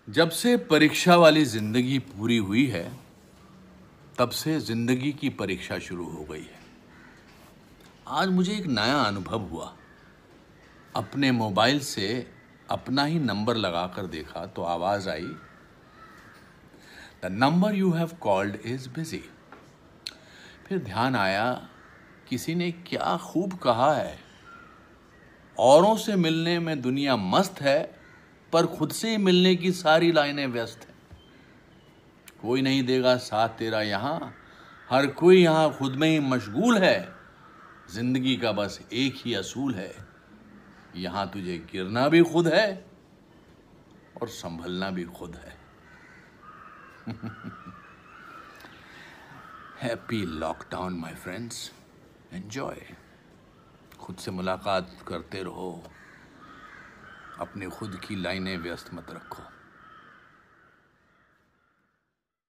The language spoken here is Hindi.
जब से परीक्षा वाली जिंदगी पूरी हुई है, तब से जिंदगी की परीक्षा शुरू हो गई है। आज मुझे एक नया अनुभव हुआ। अपने मोबाइल से अपना ही नंबर लगाकर देखा तो आवाज आई, the number you have called is busy. फिर ध्यान आया, किसी ने क्या खूब कहा है, औरों से मिलने में दुनिया मस्त है, पर खुद से ही मिलने की सारी लाइनें व्यस्त है। कोई नहीं देगा साथ तेरा यहां, हर कोई यहां खुद में ही मशगूल है। जिंदगी का बस एक ही असूल है, यहां तुझे गिरना भी खुद है और संभलना भी खुद है। Happy lockdown my friends, enjoy. खुद से मुलाकात करते रहो, अपने खुद की लाइनें व्यस्त मत रखो।